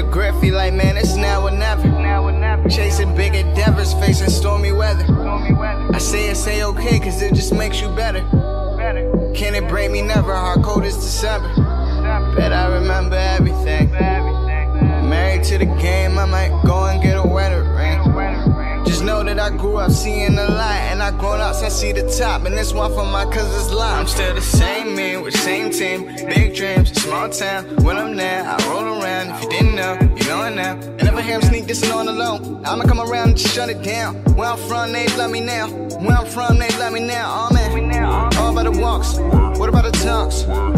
regret, feel like man, it's now or never. Chasing big endeavors, facing stormy weather. I say it's okay, cause it just makes you better. Can it break me? Never. Hard cold is December. Bet I remember everything. Married to the game, I might go and get a wedding ring. Just know that I grew up seeing the light, and I grown up since I see the top, and this one for my cousin's line. I'm still the same me, with the same team, big dreams, small town. When I'm there, I roll around. If you didn't know, you know it now. And if I hear him sneak dissing on the low, I'ma come around and just shut it down. Where I'm from, they love me now. Where I'm from, they love me now. Oh man, all about the walks. What about the talks?